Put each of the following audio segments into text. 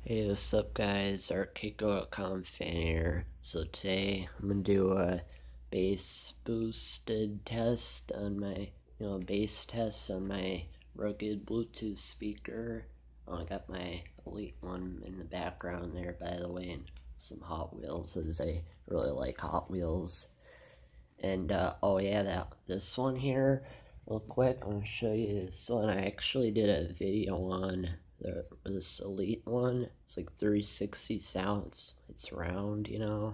Hey, what's up guys, ArtKeiko.com fan here. So today I'm gonna do a bass boosted test on my, bass test on my rugged Bluetooth speaker. I got my Elite one in the background there, by the way, and some Hot Wheels, as I really like Hot Wheels. And oh yeah, this one here, real quick, I'm gonna show you this one. I actually did a video on this Elite one. It's like 360 sounds. It's round,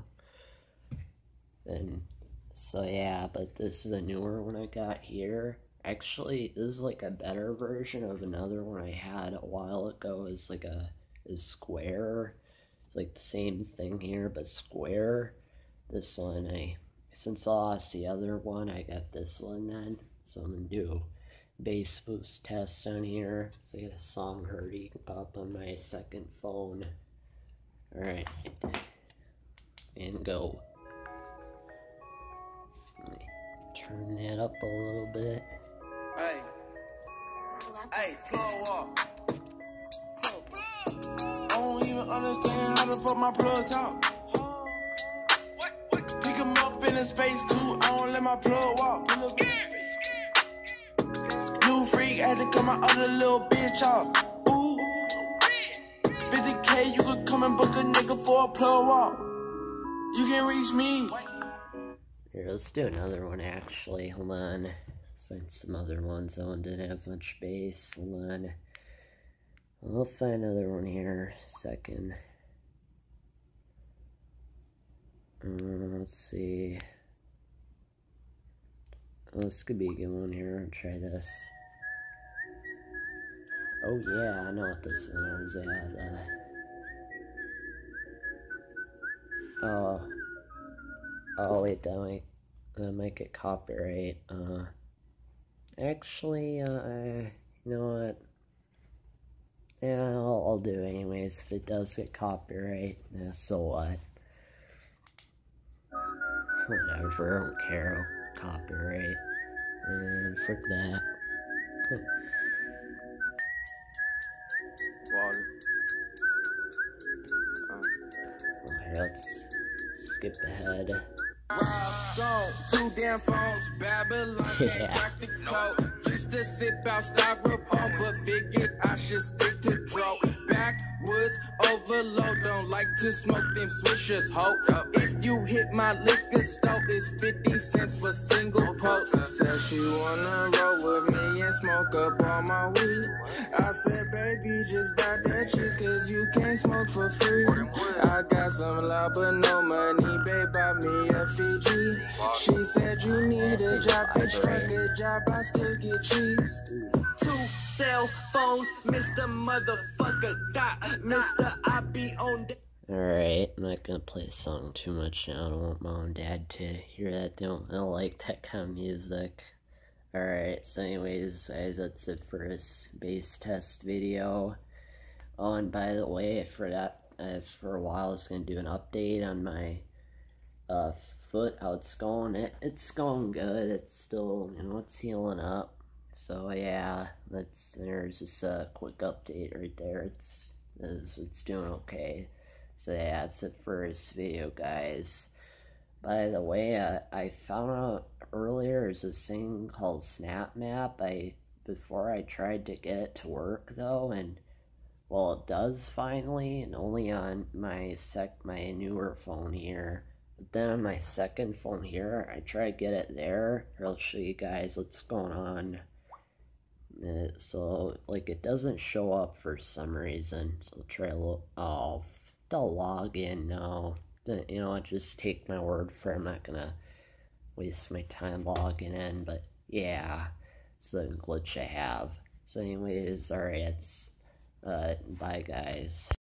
and so yeah, but this is a newer one I got here. Actually, this is like a better version of another one I had a while ago. It's like a square. It's like the same thing here, but square. This one, since I lost the other one, I got this one then. So I'm gonna do bass boost test on here. So I got a song hurting up on my second phone. Alright, and go. Let me turn that up a little bit. Hey, plug up. I don't even understand how the fuck my plug talk. Pick him up in a space coupe, I don't let my plug walk. New freak had to cut my other little bitch off. Ooh, 50K, you could come and book a nigga for a plug walk. You can reach me. Here, let's do another one actually. Hold on. Find some other ones. That one didn't have much bass. Hold on. We'll find another one here. Second. Let's see. Oh, this could be a good one here. I'll try this. Oh yeah, I know what this one is. Yeah, oh wait, that might get copyright. Actually, you know what? Yeah, I'll do it anyways. If it does get copyright, yeah, so what? Whatever, I don't care. Copyright. And frick that. Water. Okay, let's skip ahead. Stone, 2 damn phones, Babylon, Yeah. the code. Used to sip out styrofoam, but figured I should stick to dro. Backwoods overload, don't like to smoke them swishers, ho. If you hit my liquor store, it's 50 cents for single post. Said she wanna roll with me and smoke up all my weed. I said, baby, just buy that cheese, cause you can't smoke for free. I got some loud but no money, babe, buy me a Fiji. She said you need a job, bitch, fuck a job, I still get cheese. 2 cell phones, Mr. Motherfucker got Mr. I be on the. Alright, I'm not gonna play a song too much now. I don't want mom and dad to hear that. They don't like that kind of music. Alright, so anyways, guys, that's it for this bass test video. Oh, and by the way, for a while I was gonna do an update on my foot, how it's going. It's going good. It's still, it's healing up. So yeah, there's just a quick update right there. It's doing okay. So yeah, that's it for this video, guys. By the way, I found out earlier there's this thing called SnapMap. Before I tried to get it to work though, and well, it does finally, and only on my newer phone here. But then on my second phone here, I tried to get it there. I'll show you guys what's going on. So like it doesn't show up for some reason. So I'll try to look. Oh, to log in now. Just take my word for it. I'm not gonna waste my time logging in, but yeah, it's a glitch I have. So anyways, alright, bye guys.